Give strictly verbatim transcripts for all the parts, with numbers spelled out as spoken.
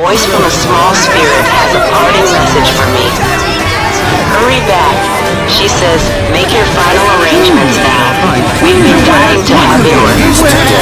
voice from a small spirit has a parting message for me. Hurry back. She says, make your final arrangements now. We've been dying to have yours.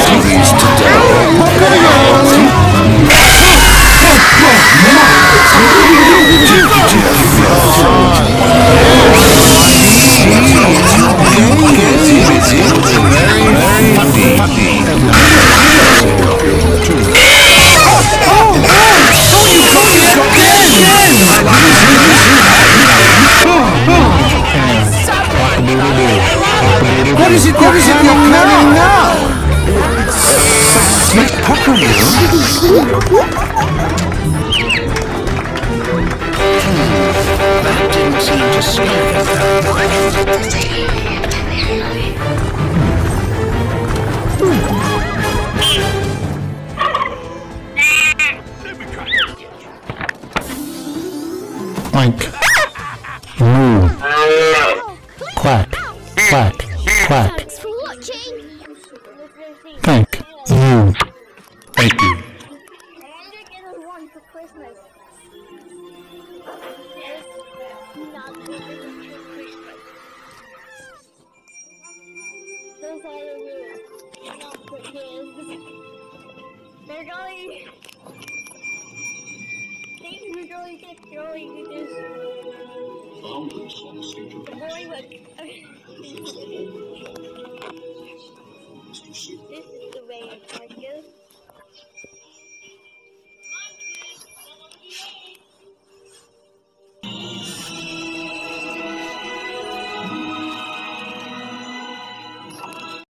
What is it? What is it you're carrying now? It's popcorn. But it didn't seem to scare Oink. Moo. Quack. Quack. Quack. Thanks for watching. Thank you. Thank you. I wanted to get us one for Christmas. Not for Christmas. Those are the rules. Not for kids. They're going. Things are going to get going with this. The boy was. This is the way it goes.